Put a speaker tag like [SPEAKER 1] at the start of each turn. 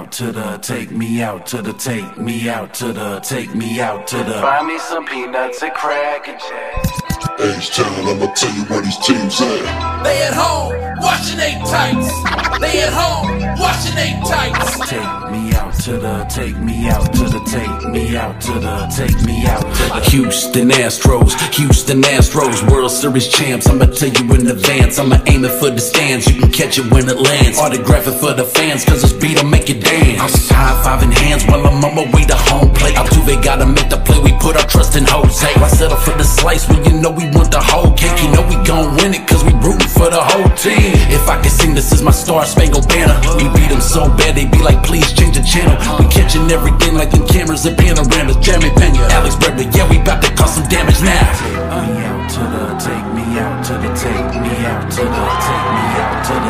[SPEAKER 1] out to the, take me out to the, take me out to the, take me out to the. Buy me some peanuts and Cracker Jacks.
[SPEAKER 2] H-Town, I'ma tell you where these teams at.
[SPEAKER 3] They at home, watching they tights. They at home, watching they tights.
[SPEAKER 1] Take me out to the, take me out to the, take me out to the, take me out to the.
[SPEAKER 4] Houston Astros, World Series champs. I'ma tell you in advance, I'ma aim it for the stands. You can catch it when it lands, autograph it for the fans, cause this beat'll make you dance. High-fiving hands while I'm on my way to home plate. Altuve gotta make the play, we put our trust in Jose. Why settle for the slice when you know we want the whole cake? You know we gon' win it cause we rootin' for the whole team. If I could sing, this is my Star-Spangled Banner. We beat them so bad, they be like, please change the channel. We catching everything like them cameras and panoramas. Jeremy Pena, Alex Bradley, yeah, we bout to cause some damage now.
[SPEAKER 1] Take me out to the, take me out to the, take me out to the, take me out to the.